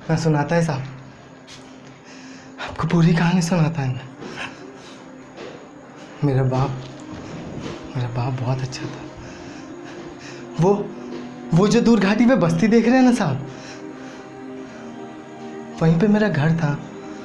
मैं सुनाता है साहब, आपको पूरी कहानी सुनाता है मैं। मेरा बाप बहुत अच्छा था। वो जो दूर घाटी पे बस्ती देख रहे हैं ना साहब, वहीं पे मेरा घर था।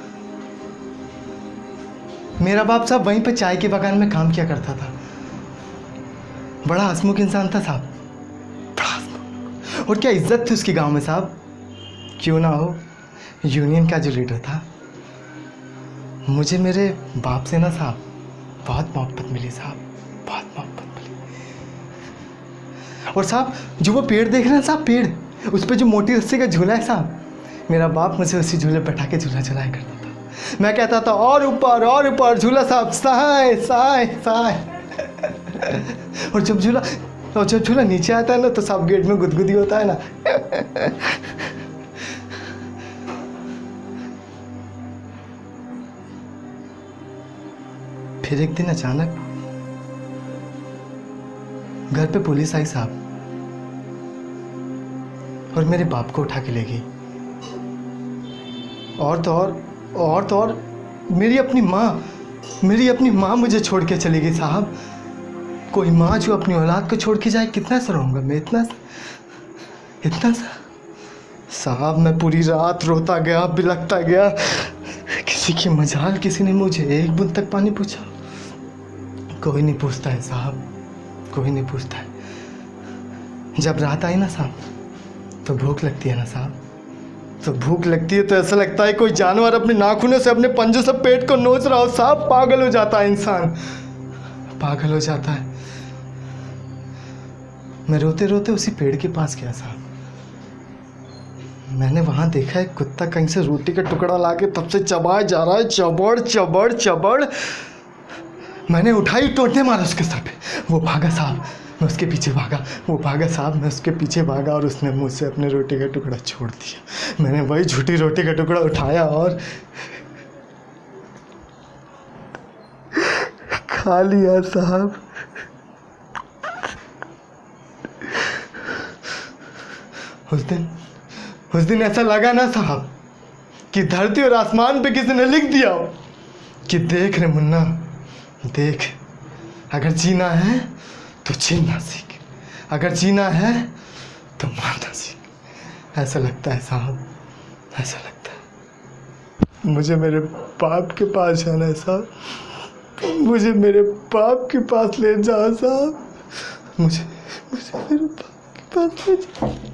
मेरा बाप साहब वहीं पे चाय के बागान में काम किया करता था। बड़ा हंसमुख इंसान था साहब, बड़ा हंसमुख। और क्या इज्जत थी उसकी गांव में साहब, क्यों ना हो, यूनियन का जो लीडर था। मुझे मेरे बाप से ना साहब बहुत मोहब्बत मिली साहब, बहुत मोहब्बत मिली। और साहब जो वो पेड़ देख रहे हैं साहब, पेड़, उस पर जो मोटी रस्सी का झूला है साहब, मेरा बाप मुझे उसी झूले बैठा के झूला चलाया करता था। मैं कहता था और ऊपर झूला साहब, सहाय सहाय सहाय। और जब झूला नीचे आता है ना तो साहब गेट में गुदगुदी होता है ना। फिर एक दिन अचानक घर पे पुलिस आई साहब, और मेरे बाप को उठा के ले गई। और तो और मेरी अपनी माँ मुझे छोड़ के चली गई साहब। कोई माँ जो अपनी औलाद को छोड़ के जाए, कितना सा रहूँगा मैं, इतना सा साहब। मैं पूरी रात रोता गया, बिलखता गया। किसी की मजाल, किसी ने मुझे एक बूंद तक पानी पूछा? कोई नहीं पूछता है साहब, कोई नहीं पूछता है। जब रात आई ना साहब तो भूख लगती है ना साहब, तो भूख लगती है तो ऐसा लगता है कोई जानवर अपने नाखूनों से, अपने पंजों से पेट को नोच रहा हो साहब। पागल हो जाता है इंसान, पागल हो जाता है। मैं रोते रोते उसी पेड़ के पास गया साहब। मैंने वहां देखा एक कुत्ता कहीं से रोटी का टुकड़ा लाके तब से चबाया जा रहा है, चबड़ चबड़ चबड़। मैंने उठाई, टोटने मारा उसके सर पे। वो भागा साहब, मैं उसके पीछे भागा। वो भागा साहब, मैं उसके पीछे भागा, और उसने मुझसे अपने रोटी का टुकड़ा छोड़ दिया। मैंने वही झूठी रोटी का टुकड़ा उठाया और खा लिया साहब। उस दिन ऐसा लगा ना साहब कि धरती और आसमान पे किसी ने लिख दिया हो कि देख रे मुन्ना, देख, अगर जीना है तो जीना सीख, अगर जीना है तो मरना सीख। ऐसा लगता है साहब, ऐसा लगता है। मुझे मेरे बाप के पास जाना है साहब, मुझे मेरे बाप के पास ले जाओ साहब, मुझे मेरे बाप के पास ले जाओ।